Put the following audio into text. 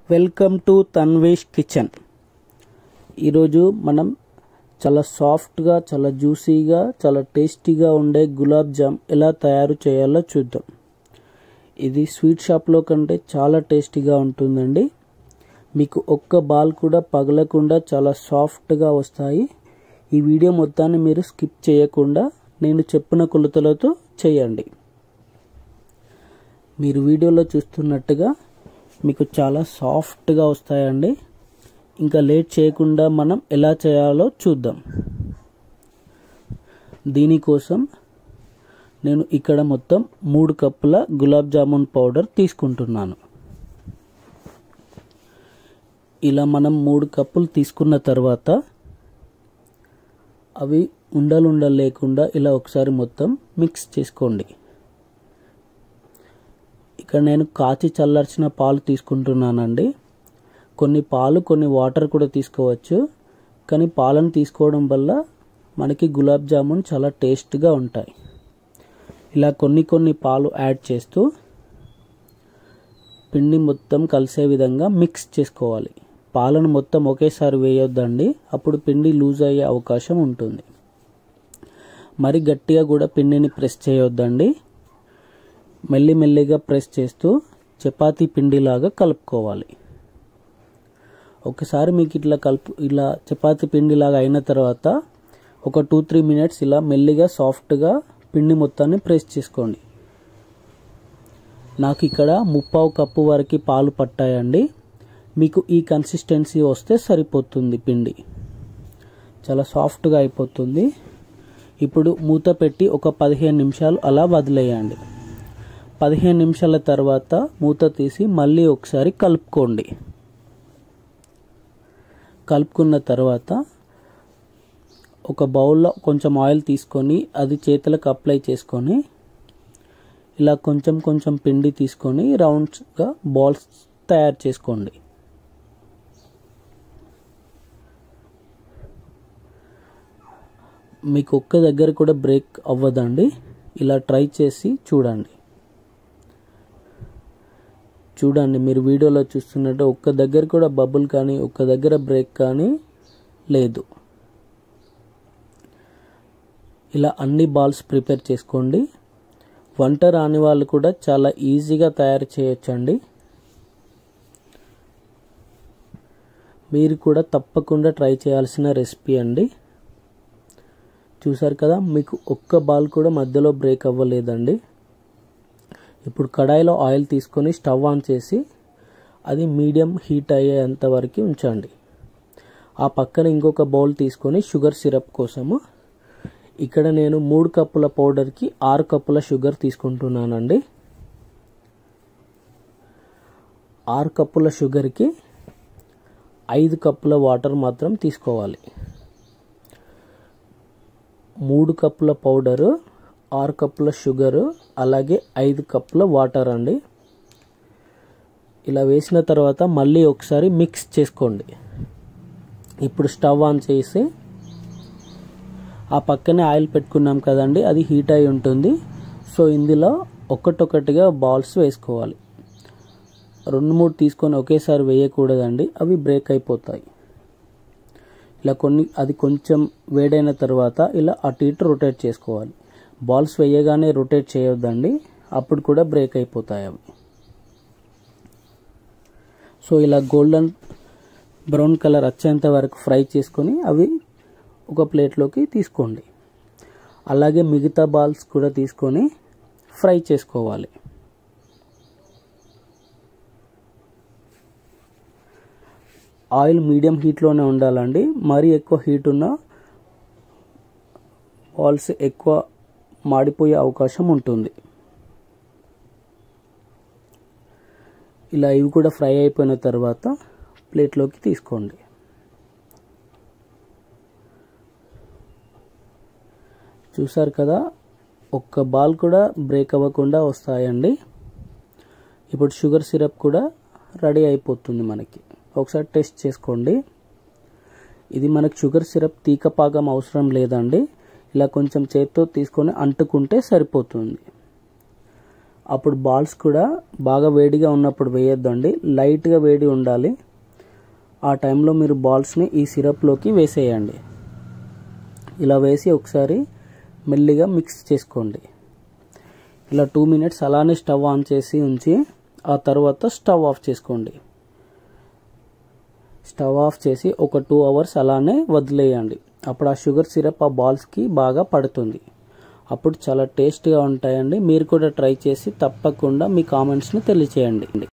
Welcome to Tanvesh kitchen. ఈరోజు మనం చాలా సాఫ్ట్గా, చాలా జ్యూసీగా, చాలా టేస్టీగా ఉండే గులాబ్ జామ్ ఎలా తయారు చేయాలో చూద్దాం. ఇది స్వీట్ షాప్లో కంటే చాలా టేస్టీగా ఉంటుందండి. మీకు ఒక్క బాల్ కూడా పగలకుండా చాలా సాఫ్ట్గా వస్తాయి. ఈ వీడియో మొత్తాన్ని మీరు స్కిప్ చేయకుండా నేను చెప్పిన కొలతలతో చేయండి. మీరు వీడియోలో చూస్తున్నట్టుగా మీకు చాలా సాఫ్ట్గా వస్తాయండి. ఇంకా లేట్ చేయకుండా మనం ఎలా చేయాలో చూద్దాం. దీనికోసం నేను ఇక్కడ మొత్తం 3 కప్పుల గులాబ్ జామున్ పౌడర్ తీసుకుంటున్నాను. ఇలా మనం 3 కప్పులు తీసుకున్న తర్వాత అవి ఉండలు లేకుండా ఇలా ఒకసారి మొత్తం మిక్స్ చేసుకోండి. ఇక్కడ నేను కాచి చల్లార్చిన పాలు తీసుకుంటున్నానండి. కొన్ని పాలు, కొన్ని వాటర్ కూడా తీసుకోవచ్చు. కానీ పాలను తీసుకోవడం వల్ల మనకి గులాబ్ జామున్ చాలా టేస్ట్గా ఉంటాయి. ఇలా కొన్ని పాలు యాడ్ చేస్తూ పిండి మొత్తం కలిసే విధంగా మిక్స్ చేసుకోవాలి. పాలను మొత్తం ఒకేసారి వేయొద్దండి, అప్పుడు పిండి లూజ్ అయ్యే అవకాశం ఉంటుంది. మరి గట్టిగా కూడా పిండిని ప్రెస్ చేయొద్దండి. మెల్లిగా ప్రెస్ చేస్తూ చపాతీ పిండిలాగా కలుపుకోవాలి. ఒకసారి మీకు ఇలా చపాతీ పిండిలాగా అయిన తర్వాత ఒక 2-3 మినిట్స్ ఇలా మెల్లిగా సాఫ్ట్గా పిండి మొత్తాన్ని ప్రెస్ చేసుకోండి. నాకు ఇక్కడ 1/2 కప్పు వరకు పాలు పట్టాయండి. మీకు ఈ కన్సిస్టెన్సీ వస్తే సరిపోతుంది. పిండి చాలా సాఫ్ట్గా అయిపోతుంది. ఇప్పుడు మూత పెట్టి ఒక 15 నిమిషాలు అలా వదిలేయండి. 15 నిమిషాల తర్వాత మూత తీసి మళ్ళీ ఒకసారి కలుపుకోండి. కలుపుకున్న తర్వాత ఒక బౌల్లో కొంచెం ఆయిల్ తీసుకొని అది చేతులకు అప్లై చేసుకొని ఇలా కొంచెం పిండి తీసుకొని రౌండ్స్గా బాల్స్ తయారు చేసుకోండి. మీకు ఒక్క దగ్గర కూడా బ్రేక్ అవ్వదండి. ఇలా ట్రై చేసి చూడండి. మీరు వీడియోలో చూస్తున్నట్టు ఒక్క దగ్గర కూడా బబుల్ కానీ ఒక్క దగ్గర బ్రేక్ కానీ లేదు. ఇలా అన్ని బాల్స్ ప్రిపేర్ చేసుకోండి. వంట రాని వాళ్ళు కూడా చాలా ఈజీగా తయారు చేయొచ్చండి. మీరు కూడా తప్పకుండా ట్రై చేయాల్సిన రెసిపీ అండి. చూసారు కదా, మీకు ఒక్క బాల్ కూడా మధ్యలో బ్రేక్ అవ్వలేదండి. ఇప్పుడు కడాయిలో ఆయిల్ తీసుకొని స్టవ్ ఆన్ చేసి అది మీడియం హీట్ అయ్యేంత వరకు ఉంచండి. ఆ పక్కన ఇంకొక బౌల్ తీసుకొని షుగర్ సిరప్ కోసము ఇక్కడ నేను 3 కప్పుల పౌడర్కి 6 కప్పుల షుగర్ తీసుకుంటున్నానండి. 6 కప్పుల షుగర్కి 5 కప్పుల వాటర్ మాత్రం తీసుకోవాలి. 3 కప్పుల పౌడరు, 6 కప్పుల షుగరు, అలాగే 5 కప్పుల వాటర్ అండి. ఇలా వేసిన తర్వాత మళ్ళీ ఒకసారి మిక్స్ చేసుకోండి. ఇప్పుడు స్టవ్ ఆన్ చేసి ఆ పక్కనే ఆయిల్ పెట్టుకున్నాం కదండి, అది హీట్ అయి ఉంటుంది. సో ఇందులో ఒక్కొక్కటిగా బాల్స్ వేసుకోవాలి. 2-3 తీసుకొని ఒకేసారి వేయకూడదండి, అవి బ్రేక్ అయిపోతాయి. ఇలా అది కొంచెం వేడైన తర్వాత ఇలా అటు ఇటు రొటేట్ చేసుకోవాలి. బాల్స్ వేయగానే రొటేట్ చేయొద్దండి, అప్పుడు కూడా బ్రేక్ అయిపోతాయి అవి. సో ఇలా గోల్డెన్ బ్రౌన్ కలర్ వచ్చేంత వరకు ఫ్రై చేసుకొని అవి ఒక ప్లేట్లోకి తీసుకోండి. అలాగే మిగతా బాల్స్ కూడా తీసుకొని ఫ్రై చేసుకోవాలి. ఆయిల్ మీడియం హీట్లోనే ఉండాలండి. మరీ ఎక్కువ హీట్ ఉన్న బాల్స్ ఎక్కువ మాడిపోయే అవకాశం ఉంటుంది. ఇలా ఇవి కూడా ఫ్రై అయిపోయిన తర్వాత ప్లేట్లోకి తీసుకోండి. చూసారు కదా, ఒక్క బాల్ కూడా బ్రేక్ అవ్వకుండా వస్తాయండి. ఇప్పుడు షుగర్ సిరప్ కూడా రెడీ అయిపోతుంది మనకి. ఒకసారి టెస్ట్ చేసుకోండి. ఇది మనకు షుగర్ సిరప్ తీగపాకం అవసరం లేదండి. ఇలా కొంచెం చేత్తో తీసుకొని అంటుకుంటే సరిపోతుంది. అప్పుడు బాల్స్ కూడా బాగా వేడిగా ఉన్నప్పుడు వేయొద్దండి, లైట్గా వేడి ఉండాలి. ఆ టైంలో మీరు బాల్స్ని ఈ సిరప్లోకి వేసేయండి. ఇలా వేసి ఒకసారి మెల్లిగా మిక్స్ చేసుకోండి. ఇలా 2 minutes అలానే స్టవ్ ఆన్ చేసి ఉంచి ఆ తర్వాత స్టవ్ ఆఫ్ చేసుకోండి. స్టవ్ ఆఫ్ చేసి ఒక 2 hours అలానే వదిలేయండి. అప్పుడు ఆ షుగర్ సిరప్ ఆ బాల్స్కి బాగా పడుతుంది. అప్పుడు చాలా టేస్ట్గా ఉంటాయండి. మీరు కూడా ట్రై చేసి తప్పకుండా మీ కామెంట్స్ని తెలియచేయండి.